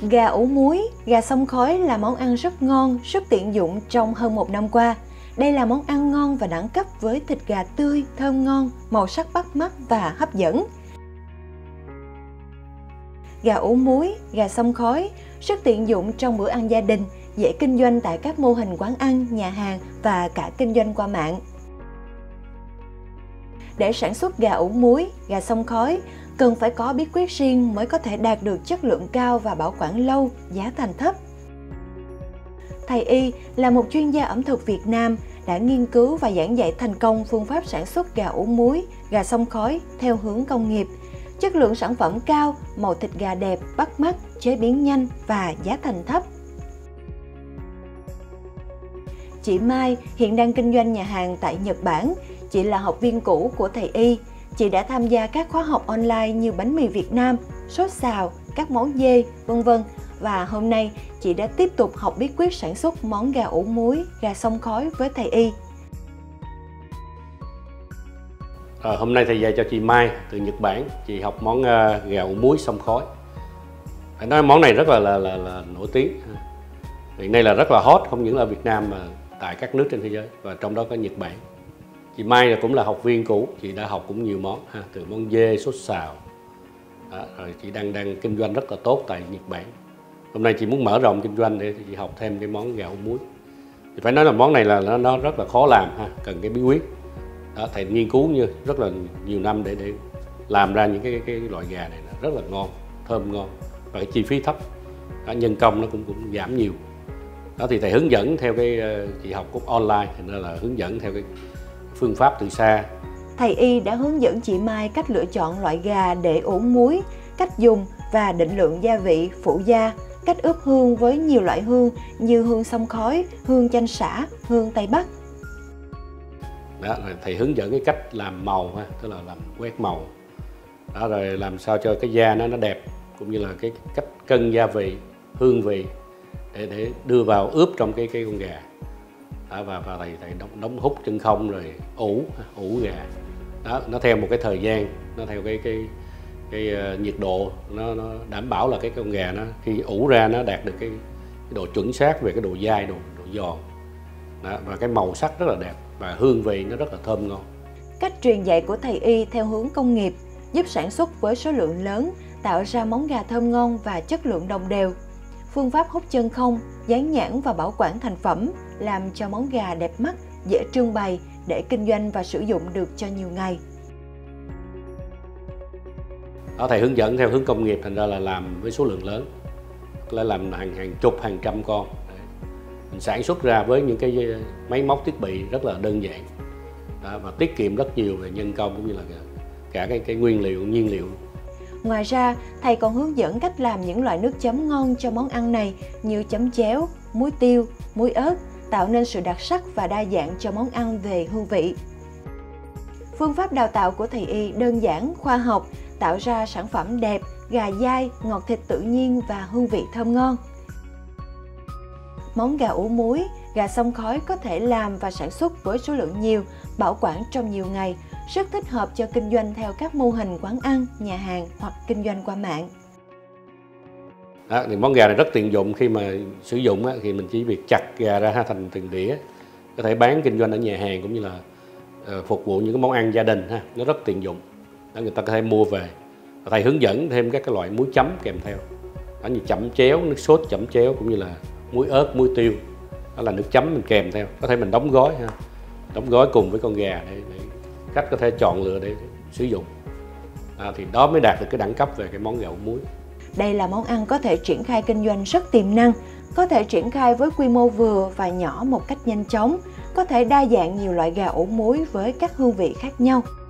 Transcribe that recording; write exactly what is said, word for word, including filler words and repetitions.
Gà ủ muối, gà xông khói là món ăn rất ngon, rất tiện dụng trong hơn một năm qua. Đây là món ăn ngon và đẳng cấp với thịt gà tươi, thơm ngon, màu sắc bắt mắt và hấp dẫn. Gà ủ muối, gà xông khói rất tiện dụng trong bữa ăn gia đình, dễ kinh doanh tại các mô hình quán ăn, nhà hàng và cả kinh doanh qua mạng. Để sản xuất gà ủ muối, gà xông khói, cần phải có bí quyết riêng mới có thể đạt được chất lượng cao và bảo quản lâu, giá thành thấp. Thầy Y là một chuyên gia ẩm thực Việt Nam, đã nghiên cứu và giảng dạy thành công phương pháp sản xuất gà ủ muối, gà xông khói theo hướng công nghiệp. Chất lượng sản phẩm cao, màu thịt gà đẹp, bắt mắt, chế biến nhanh và giá thành thấp. Chị Mai hiện đang kinh doanh nhà hàng tại Nhật Bản. Chị là học viên cũ của thầy Y. Chị đã tham gia các khóa học online như bánh mì Việt Nam, sốt xào, các món dê, vân vân. Và hôm nay, chị đã tiếp tục học bí quyết sản xuất món gà ủ muối, gà xông khói với thầy Y. À, hôm nay thầy dạy cho chị Mai từ Nhật Bản. Chị học món uh, gà ủ muối xông khói. Phải nói món này rất là, là, là, là nổi tiếng. Hiện nay là rất là hot, không những là Việt Nam mà tại các nước trên thế giới, và trong đó có Nhật Bản. Chị Mai cũng là học viên cũ, chị đã học cũng nhiều món, ha, từ món dê, sốt xào. Đó, rồi chị đang đang kinh doanh rất là tốt tại Nhật Bản. Hôm nay chị muốn mở rộng kinh doanh để chị học thêm cái món gà ủ muối. Thì phải nói là món này là nó, nó rất là khó làm, ha, cần cái bí quyết. Đó, thầy nghiên cứu như rất là nhiều năm để để làm ra những cái, cái, cái loại gà này rất là ngon, thơm ngon và cái chi phí thấp. Đó, nhân công nó cũng cũng giảm nhiều. Đó thì thầy hướng dẫn theo cái chị học cũng online, nên là hướng dẫn theo cái phương pháp từ xa. Thầy Y đã hướng dẫn chị Mai cách lựa chọn loại gà để ủ muối, cách dùng và định lượng gia vị, phụ gia, cách ướp hương với nhiều loại hương như hương xông khói, hương chanh sả, hương Tây Bắc. Đó, rồi thầy hướng dẫn cái cách làm màu, ha, tức là làm quét màu. Đó, rồi làm sao cho cái da nó nó đẹp, cũng như là cái cách cân gia vị, hương vị để để đưa vào ướp trong cái cái con gà. Đó, và và thầy thầy đóng, đóng hút chân không rồi ủ ủ gà. Đó, nó theo một cái thời gian, nó theo cái cái cái uh, nhiệt độ, nó nó đảm bảo là cái con gà nó khi ủ ra nó đạt được cái, cái độ chuẩn xác về cái độ dai, độ độ giòn. Đó, và cái màu sắc rất là đẹp và hương vị nó rất là thơm ngon. Cách truyền dạy của thầy Y theo hướng công nghiệp giúp sản xuất với số lượng lớn, tạo ra món gà thơm ngon và chất lượng đồng đều. Phương pháp hút chân không, dán nhãn và bảo quản thành phẩm làm cho món gà đẹp mắt, dễ trưng bày để kinh doanh và sử dụng được cho nhiều ngày. Đó, thầy hướng dẫn theo hướng công nghiệp, thành ra là làm với số lượng lớn, là làm hàng hàng chục, hàng trăm con. Đấy. Mình sản xuất ra với những cái máy móc thiết bị rất là đơn giản. Đó, và tiết kiệm rất nhiều về nhân công cũng như là cả cái cái nguyên liệu, nhiên liệu. Ngoài ra, thầy còn hướng dẫn cách làm những loại nước chấm ngon cho món ăn này như chấm chéo, muối tiêu, muối ớt, tạo nên sự đặc sắc và đa dạng cho món ăn về hương vị. Phương pháp đào tạo của thầy Y đơn giản, khoa học, tạo ra sản phẩm đẹp, gà dai, ngọt thịt tự nhiên và hương vị thơm ngon. Món gà ủ muối, gà xông khói có thể làm và sản xuất với số lượng nhiều, bảo quản trong nhiều ngày, rất thích hợp cho kinh doanh theo các mô hình quán ăn, nhà hàng hoặc kinh doanh qua mạng. Đó, thì món gà này rất tiện dụng. Khi mà sử dụng á, thì mình chỉ việc chặt gà ra thành từng đĩa, có thể bán kinh doanh ở nhà hàng cũng như là uh, phục vụ những cái món ăn gia đình, ha, nó rất tiện dụng. Đó, người ta có thể mua về. Thầy hướng dẫn thêm các cái loại muối chấm kèm theo, đó, như chấm chéo, nước sốt chấm chéo cũng như là muối ớt, muối tiêu. Đó là nước chấm mình kèm theo, có thể mình đóng gói, ha, đóng gói cùng với con gà để, để khách có thể chọn lựa để, để sử dụng. À, thì đó mới đạt được cái đẳng cấp về cái món gà ủ muối. Đây là món ăn có thể triển khai kinh doanh rất tiềm năng, có thể triển khai với quy mô vừa và nhỏ một cách nhanh chóng, có thể đa dạng nhiều loại gà ủ muối với các hương vị khác nhau.